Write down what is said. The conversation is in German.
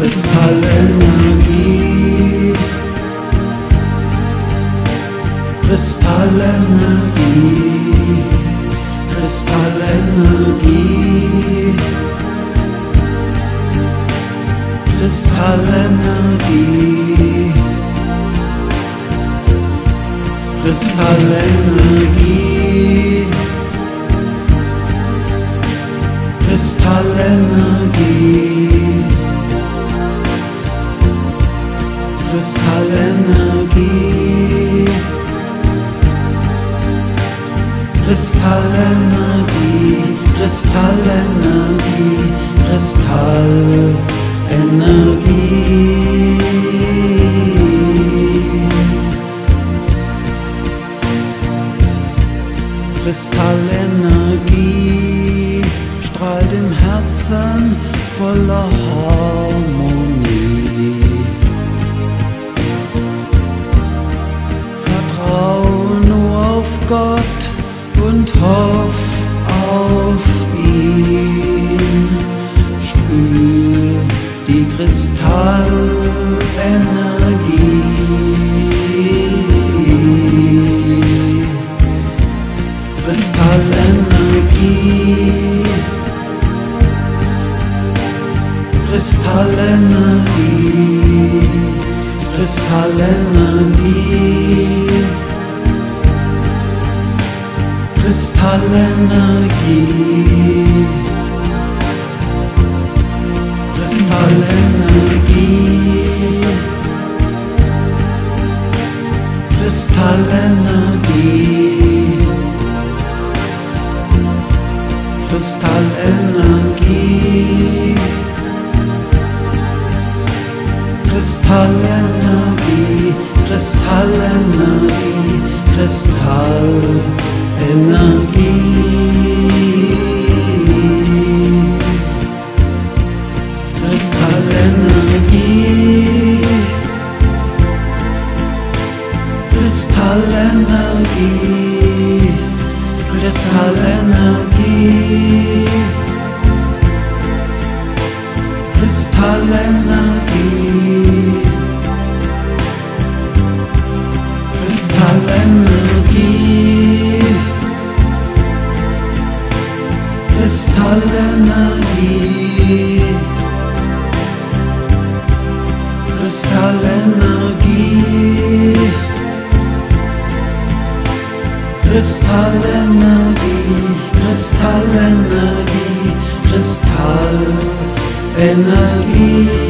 Kristallenergie, Kristallenergie, Kristallenergie, Kristallenergie, Kristallenergie, Kristallenergie, Kristallenergie, Kristallenergie, Kristallenergie, Kristallenergie. Kristallenergie strahlt im Herzen voller Harmonie. Vertrau nur auf Gott und hoff auf ihn. Spür die Kristallenergie. Kristallenergie, Kristallenergie, Kristallenergie, Kristallenergie, Kristallenergie, Kristallenergie, Kristallenergie, Kristallenergie, Kristallenergie, Kristallenergie, Kristallenergie, Kristallenergie, Kristallenergie, Kristallenergie, Kristallenergie, Kristallenergie, Kristallenergie, Kristallenergie, Kristallenergie.